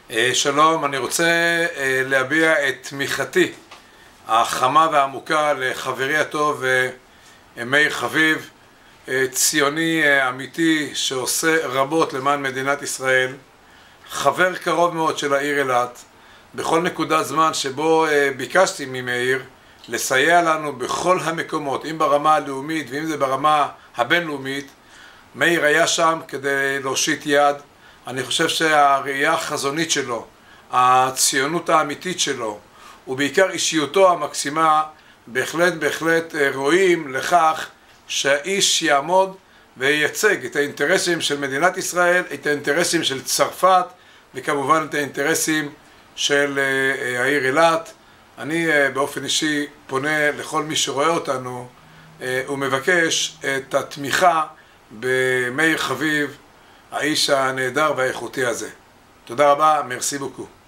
שלום, אני רוצה להביע את תמיכתי החמה והעמוקה לחברי הטוב מאיר חביב, ציוני אמיתי שעושה רבות למען מדינת ישראל, חבר קרוב מאוד של העיר אילת. בכל נקודת זמן שבו ביקשתי ממאיר לסייע לנו בכל המקומות, אם ברמה הלאומית ואם זה ברמה הבינלאומית, מאיר היה שם כדי להושיט יד. אני חושב שהראייה החזונית שלו, הציונות האמיתית שלו, ובעיקר אישיותו המקסימה, בהחלט רואים לכך שהאיש יעמוד וייצג את האינטרסים של מדינת ישראל, את האינטרסים של צרפת, וכמובן את האינטרסים של העיר אילת. אני באופן אישי פונה לכל מי שרואה אותנו ומבקש את התמיכה במאיר חביב, האיש הנהדר והאיכותי הזה. תודה רבה, מרסי בוקו.